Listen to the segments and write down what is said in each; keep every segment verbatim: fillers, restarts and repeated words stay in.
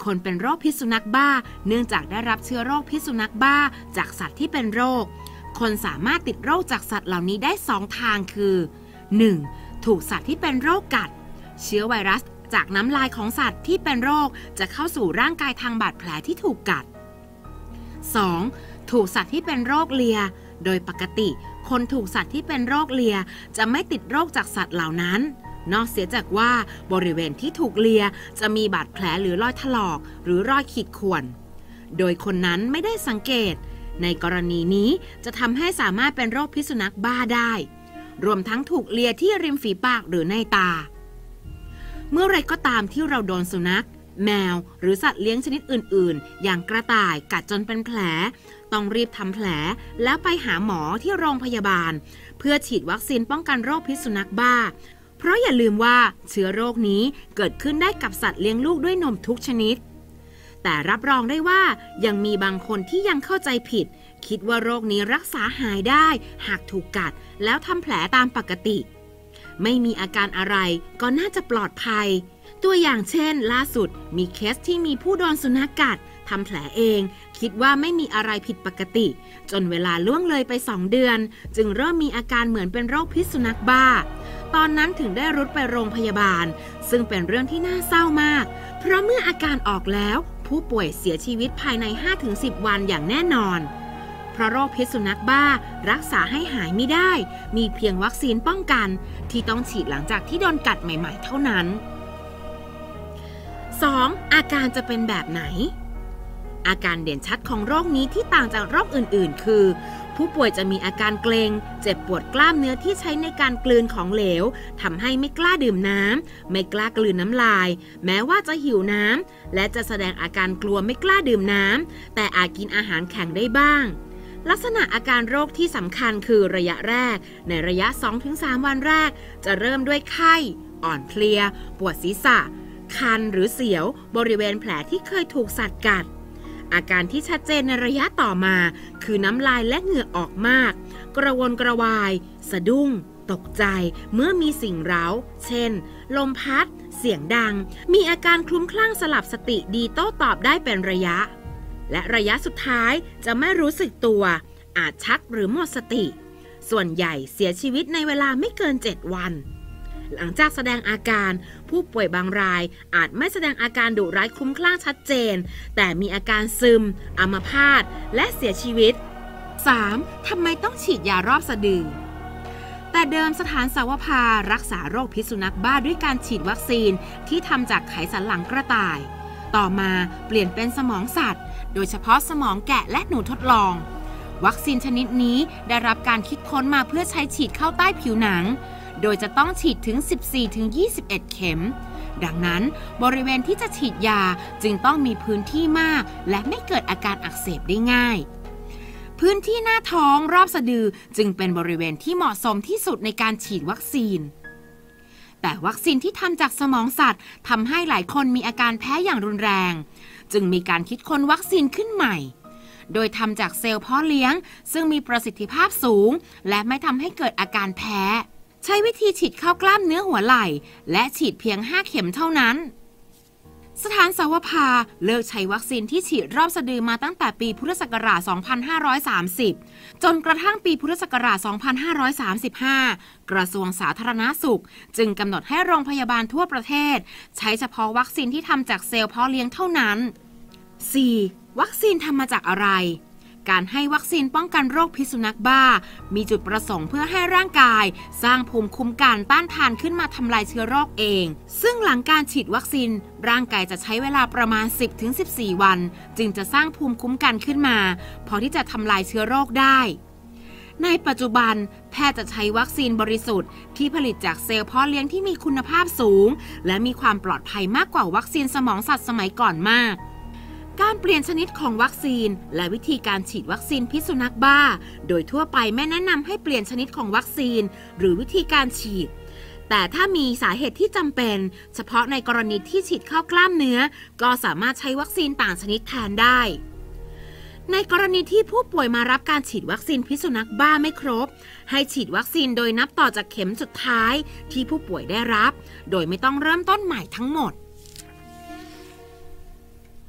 คนเป็นโรคพิษสุนัขบ้าเนื่องจากได้รับเชื้อโรคพิษสุนัขบ้าจากสัตว์ที่เป็นโรคคนสามารถติดโรคจากสัตว์เหล่านี้ได้สองทางคือ หนึ่ง. ถูกสัตว์ที่เป็นโรคกัดเชื้อไวรัสจากน้ำลายของสัตว์ที่เป็นโรคจะเข้าสู่ร่างกายทางบาดแผลที่ถูกกัด สอง. ถูกสัตว์ที่เป็นโรคเลียโดยปกติคนถูกสัตว์ที่เป็นโรคเลียจะไม่ติดโรคจากสัตว์เหล่านั้นนอกเสียจากว่าบริเวณที่ถูกเลียจะมีบาดแผลหรือรอยถลอกหรือรอยขีดข่วนโดยคนนั้นไม่ได้สังเกตในกรณีนี้จะทำให้สามารถเป็นโรคพิษสุนัขบ้าได้รวมทั้งถูกเลียที่ริมฝีปากหรือในตาเมื่อไรก็ตามที่เราโดนสุนัขแมวหรือสัตว์เลี้ยงชนิดอื่นๆอย่างกระต่ายกัดจนเป็นแผลต้องรีบทำแผลแล้วไปหาหมอที่โรงพยาบาลเพื่อฉีดวัคซีนป้องกันโรคพิษสุนัขบ้าเพราะอย่าลืมว่าเชื้อโรคนี้เกิดขึ้นได้กับสัตว์เลี้ยงลูกด้วยนมทุกชนิดแต่รับรองได้ว่ายังมีบางคนที่ยังเข้าใจผิดคิดว่าโรคนี้รักษาหายได้หากถูกกัดแล้วทำแผลตามปกติไม่มีอาการอะไรก็น่าจะปลอดภัยตัวอย่างเช่นล่าสุดมีเคสที่มีผู้โดนสุนัขกัดทำแผลเองคิดว่าไม่มีอะไรผิดปกติจนเวลาล่วงเลยไปสองเดือนจึงเริ่มมีอาการเหมือนเป็นโรคพิษสุนัขบ้าตอนนั้นถึงได้รุดไปโรงพยาบาลซึ่งเป็นเรื่องที่น่าเศร้ามากเพราะเมื่ออาการออกแล้วผู้ป่วยเสียชีวิตภายใน ห้าถึงสิบ วันอย่างแน่นอนเพราะโรคพิษสุนัขบ้ารักษาให้หายไม่ได้มีเพียงวัคซีนป้องกันที่ต้องฉีดหลังจากที่โดนกัดใหม่ๆเท่านั้น สอง. อาการจะเป็นแบบไหนอาการเด่นชัดของโรคนี้ที่ต่างจากโรคอื่นๆคือผู้ป่วยจะมีอาการเกร็งเจ็บปวดกล้ามเนื้อที่ใช้ในการกลืนของเหลวทำให้ไม่กล้าดื่มน้ำไม่กล้ากลืนน้ำลายแม้ว่าจะหิวน้ำและจะแสดงอาการกลัวไม่กล้าดื่มน้ำแต่อาจกินอาหารแข็งได้บ้างลักษณะอาการโรคที่สำคัญคือระยะแรกในระยะ สองถึงสาม วันแรกจะเริ่มด้วยไข้อ่อนเพลียปวดศีรษะคันหรือเสียวบริเวณแผลที่เคยถูกสัตว์กัดอาการที่ชัดเจนในระยะต่อมาคือน้ำลายและเหงื่อออกมากกระวนกระวายสะดุ้งตกใจเมื่อมีสิ่งเร้าเช่นลมพัดเสียงดังมีอาการคลุ้มคลั่งสลับสติดีโต้ตอบได้เป็นระยะและระยะสุดท้ายจะไม่รู้สึกตัวอาจชักหรือหมดสติส่วนใหญ่เสียชีวิตในเวลาไม่เกินเจ็ดวันหลังจากแสดงอาการผู้ป่วยบางรายอาจไม่แสดงอาการดุร้ายคลุ้มคลั่งชัดเจนแต่มีอาการซึมอัมพาตและเสียชีวิต สาม. ทำไมต้องฉีดยารอบสะดือแต่เดิมสถานสาวภารักษาโรคพิษสุนัขบ้าด้วยการฉีดวัคซีนที่ทำจากไขสันหลังกระต่ายต่อมาเปลี่ยนเป็นสมองสัตว์โดยเฉพาะสมองแกะและหนูทดลองวัคซีนชนิดนี้ได้รับการคิดค้นมาเพื่อใช้ฉีดเข้าใต้ผิวหนังโดยจะต้องฉีดถึง สิบสี่ถึงยี่สิบเอ็ด เข็มดังนั้นบริเวณที่จะฉีดยาจึงต้องมีพื้นที่มากและไม่เกิดอาการอักเสบได้ง่ายพื้นที่หน้าท้องรอบสะดือจึงเป็นบริเวณที่เหมาะสมที่สุดในการฉีดวัคซีนแต่วัคซีนที่ทำจากสมองสัตว์ทำให้หลายคนมีอาการแพ้อย่างรุนแรงจึงมีการคิดค้นวัคซีนขึ้นใหม่โดยทำจากเซลล์เพาะเลี้ยงซึ่งมีประสิทธิภาพสูงและไม่ทำให้เกิดอาการแพ้ใช้วิธีฉีดเข้ากล้ามเนื้อหัวไหล่และฉีดเพียงห้าเข็มเท่านั้นสถานสาวภาเลิกใช้วัคซีนที่ฉีดรอบสะดือมาตั้งแต่ปีพุทธศักราช สองพันห้าร้อยสามสิบ จนกระทั่งปีพุทธศักราช สองพันห้าร้อยสามสิบห้า กระทรวงสาธารณสุขจึงกำหนดให้โรงพยาบาลทั่วประเทศใช้เฉพาะวัคซีนที่ทำจากเซลล์เพาะเลี้ยงเท่านั้น สี่. วัคซีนทำมาจากอะไรการให้วัคซีนป้องกันโรคพิษสุนัขบ้ามีจุดประสงค์เพื่อให้ร่างกายสร้างภูมิคุ้มกันต้านทานขึ้นมาทำลายเชื้อโรคเองซึ่งหลังการฉีดวัคซีนร่างกายจะใช้เวลาประมาณ สิบถึงสิบสี่ วันจึงจะสร้างภูมิคุ้มกันขึ้นมาพอที่จะทำลายเชื้อโรคได้ในปัจจุบันแพทย์จะใช้วัคซีนบริสุทธิ์ที่ผลิตจากเซลล์เพาะเลี้ยงที่มีคุณภาพสูงและมีความปลอดภัยมากกว่าวัคซีนสมองสัตว์สมัยก่อนมากการเปลี่ยนชนิดของวัคซีนและวิธีการฉีดวัคซีนพิษสุนัขบ้าโดยทั่วไปไม่แนะนำให้เปลี่ยนชนิดของวัคซีนหรือวิธีการฉีดแต่ถ้ามีสาเหตุที่จำเป็นเฉพาะในกรณีที่ฉีดเข้ากล้ามเนื้อก็สามารถใช้วัคซีนต่างชนิดแทนได้ในกรณีที่ผู้ป่วยมารับการฉีดวัคซีนพิษสุนัขบ้าไม่ครบให้ฉีดวัคซีนโดยนับต่อจากเข็มสุดท้ายที่ผู้ป่วยได้รับโดยไม่ต้องเริ่มต้นใหม่ทั้งหมด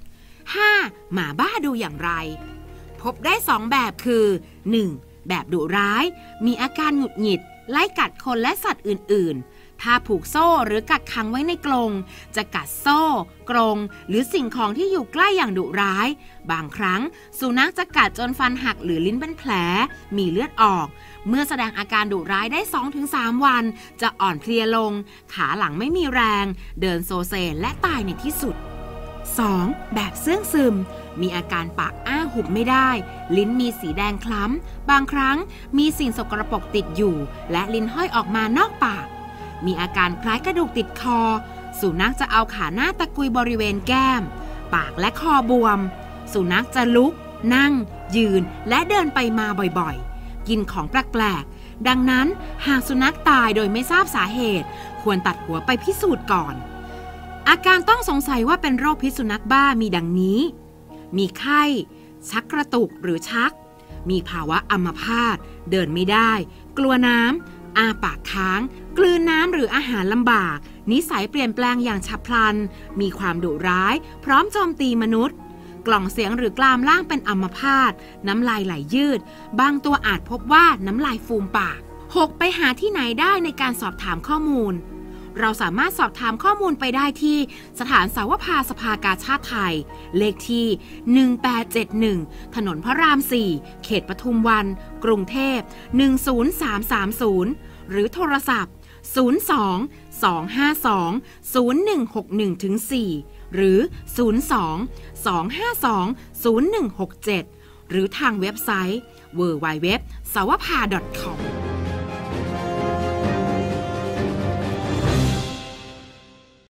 ห้า. หมาบ้าดูอย่างไรพบได้สองแบบคือ หนึ่ง. แบบดุร้ายมีอาการหงุดหงิดไล่กัดคนและสัตว์อื่นๆถ้าผูกโซ่หรือกักขังไว้ในกรงจะกัดโซ่กรงหรือสิ่งของที่อยู่ใกล้อย่างดุร้ายบางครั้งสุนัขจะกัดจนฟันหักหรือลิ้นเป็นแผลมีเลือดออกเมื่อแสดงอาการดุร้ายได้ สองถึงสาม วันจะอ่อนเพลียลงขาหลังไม่มีแรงเดินโซเซและตายในที่สุด สอง. แบบเสื่องซึมมีอาการปากอ้าหุบไม่ได้ลิ้นมีสีแดงคล้ำบางครั้งมีสิ่งสกปรกติดอยู่และลิ้นห้อยออกมานอกปากมีอาการคล้ายกระดูกติดคอสุนัขจะเอาขาหน้าตะกุยบริเวณแก้มปากและคอบวมสุนัขจะลุกนั่งยืนและเดินไปมาบ่อยๆกินของแปลกๆดังนั้นหากสุนัขตายโดยไม่ทราบสาเหตุควรตัดหัวไปพิสูจน์ก่อนอาการต้องสงสัยว่าเป็นโรคพิษสุนัขบ้ามีดังนี้มีไข้ชักกระตุกหรือชักมีภาวะอัมพาตเดินไม่ได้กลัวน้ำอาปากค้างกลืนน้ำหรืออาหารลำบากนิสัยเปลี่ยนแปลงอย่างฉับพลันมีความดุร้ายพร้อมโจมตีมนุษย์กล่องเสียงหรือกรามล่างเป็นอัมพาตน้ำลายไหลยืดบางตัวอาจพบว่าน้ำลายฟูมปาก หก. ไปหาที่ไหนได้ในการสอบถามข้อมูลเราสามารถสอบถามข้อมูลไปได้ที่สถานสาวภาสภากาชาดไทยเลขที่หนึ่งแปดเจ็ดหนึ่งถนนพระรามสี่เขตปทุมวันกรุงเทพหนึ่งศูนย์สามสามศูนย์หรือโทรศัพท์ศูนย์ สอง สอง ห้า สอง ศูนย์ หนึ่ง หก หนึ่ง สี่ หรือศูนย์ สอง สอง ห้า สอง ศูนย์ หนึ่ง หก เจ็ดหรือทางเว็บไซต์ ดับเบิลยู ดับเบิลยู ดับเบิลยู ดอท สาวภา ดอท คอม